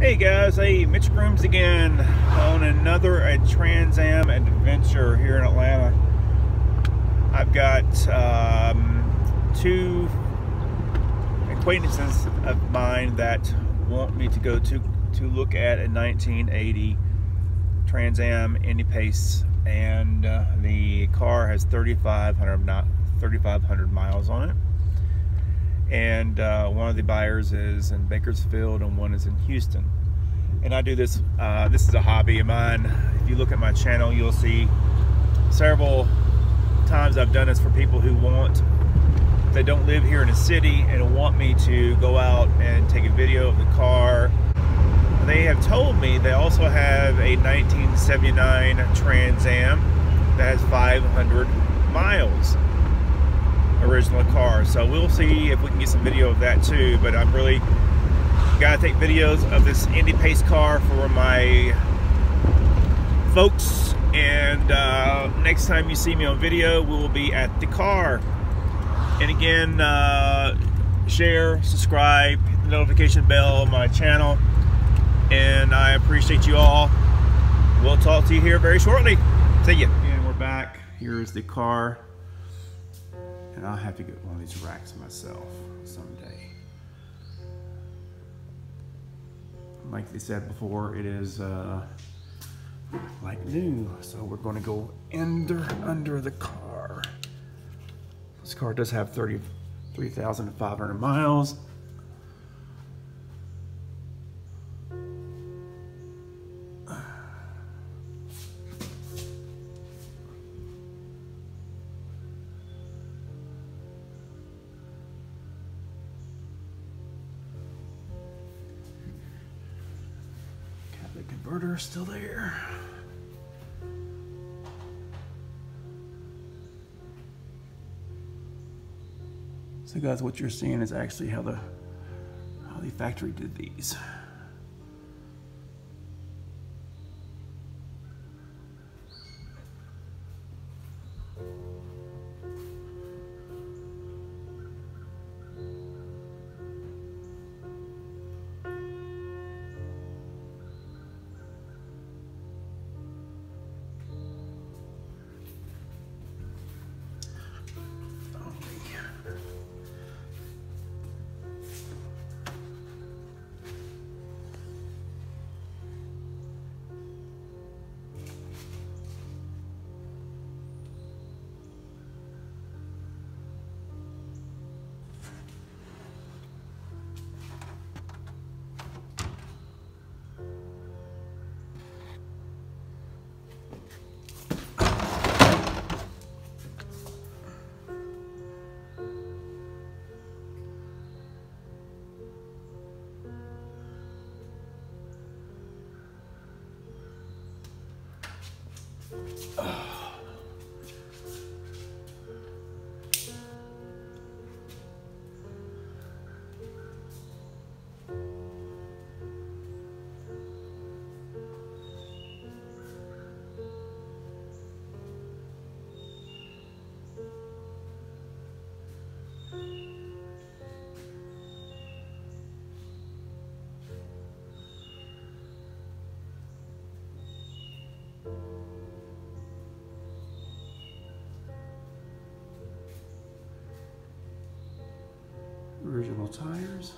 Hey guys, hey, Mitch Grooms again on another Trans Am adventure here in Atlanta. I've got two acquaintances of mine that want me to go to look at a 1980 Trans Am Indy Pace, and the car has 3,500 miles on it. And one of the buyers is in Bakersfield and one is in Houston. And I do this, this is a hobby of mine. If you look at my channel, you'll see several times I've done this for people who they don't live here in a city and want me to go out and take a video of the car. They have told me they also have a 1979 Trans Am that has 500 miles. Original car, so we'll see if we can get some video of that too. But I'm really gotta take videos of this Indy Pace car for my folks, and next time you see me on video, we will be at the car. And again, share, subscribe, hit the notification bell on my channel, and I appreciate you all. We'll talk to you here very shortly. See ya. And we're back. Here's the car. And I'll have to get one of these racks myself someday. Like they said before, it is like new. So we're going to go under the car. This car does have 33,500 miles. The converter is still there. So guys, what you're seeing is actually how the factory did these. Original tires.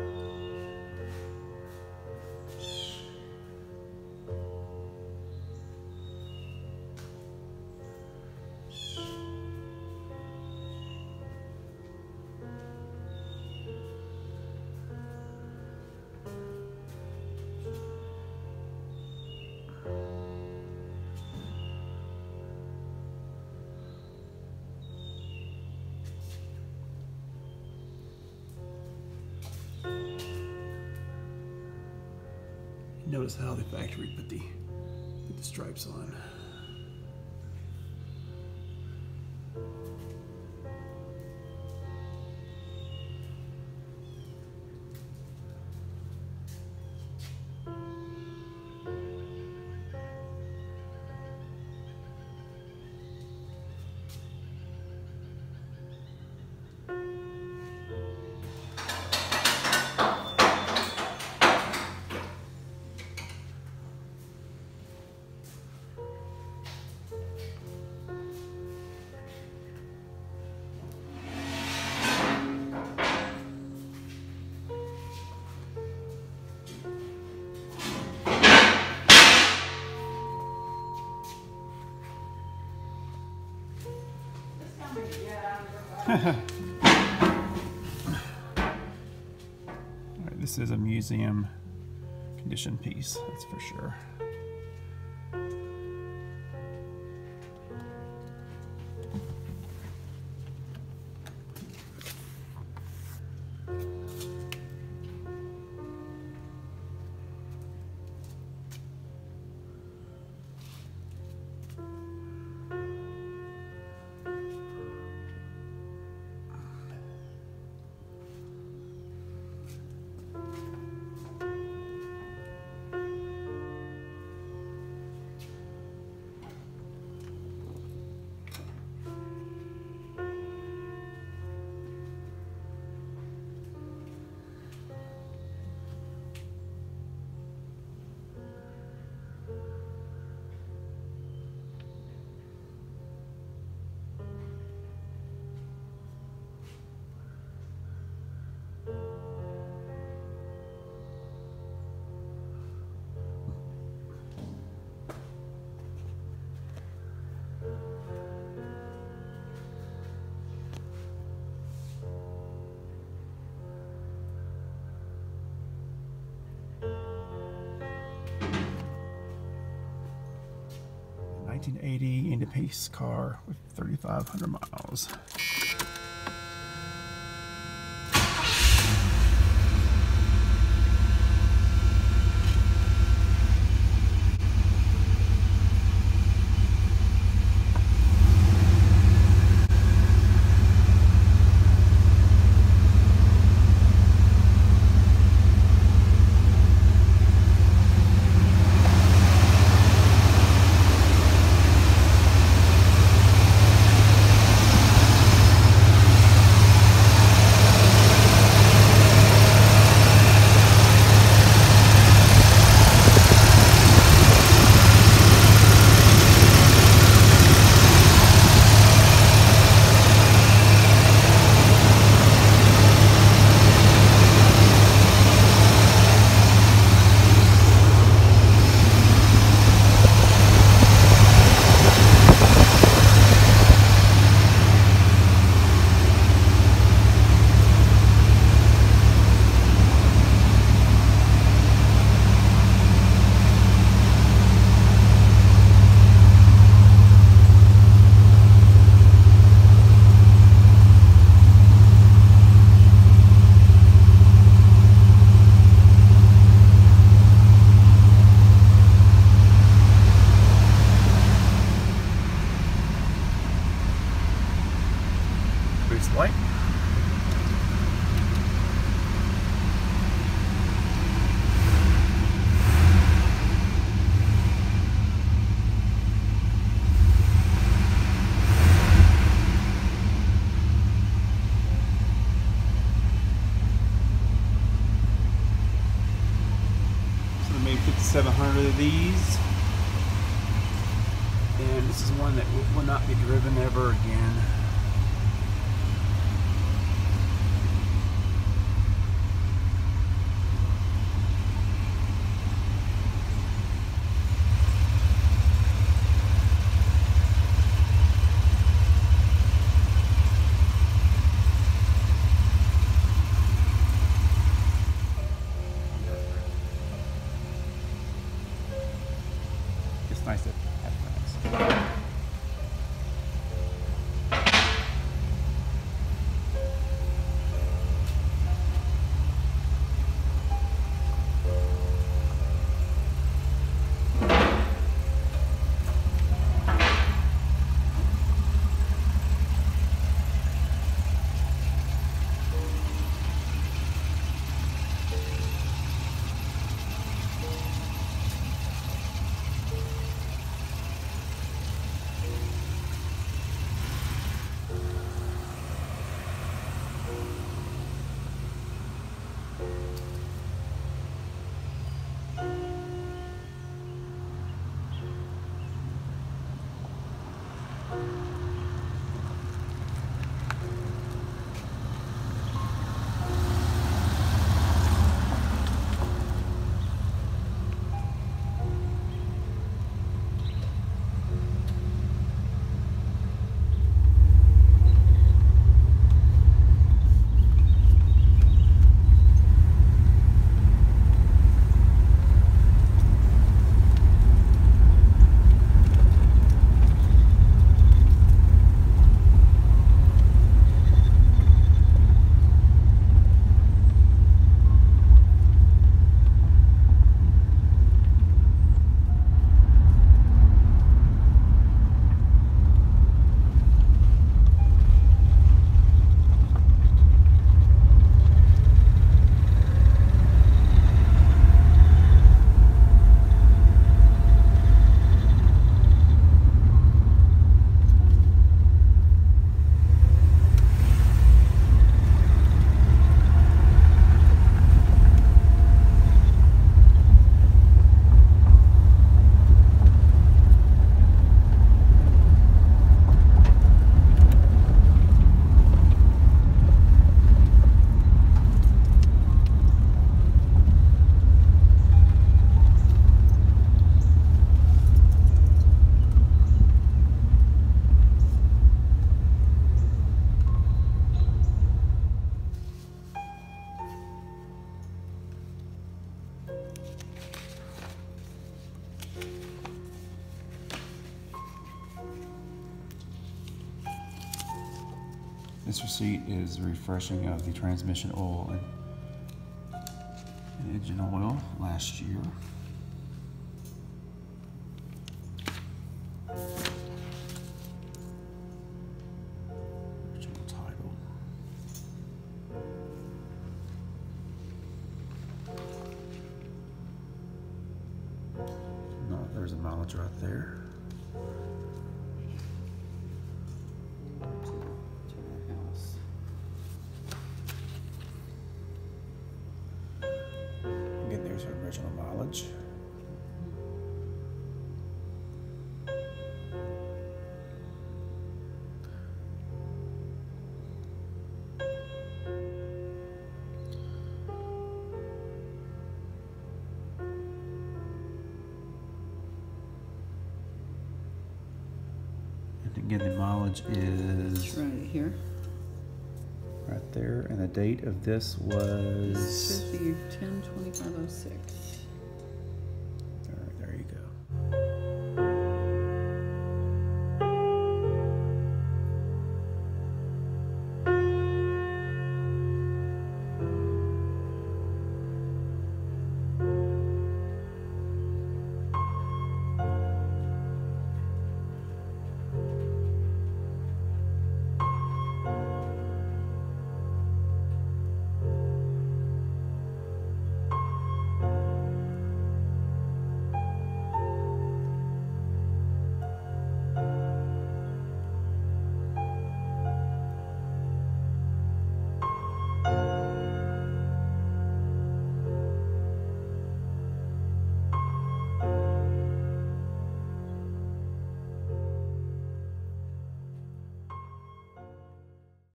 Notice how the factory put the stripes on. Alright, this is a museum condition piece, that's for sure. A 1980 Indy Pace car with 3,500 miles. Boost light. So I made 5,700 of these, and this is one that will not be driven ever again. Nice to have friends. This receipt is refreshing of the transmission oil and engine oil last year. Original title. No, there's a mileage right there. Again, there's our original mileage. And again, the mileage is It's right here. right there, and the date of this was Should be 10/25/06.